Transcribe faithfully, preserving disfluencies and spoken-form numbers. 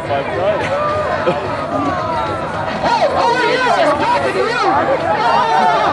five times. Hey, over here! I'm talking to you!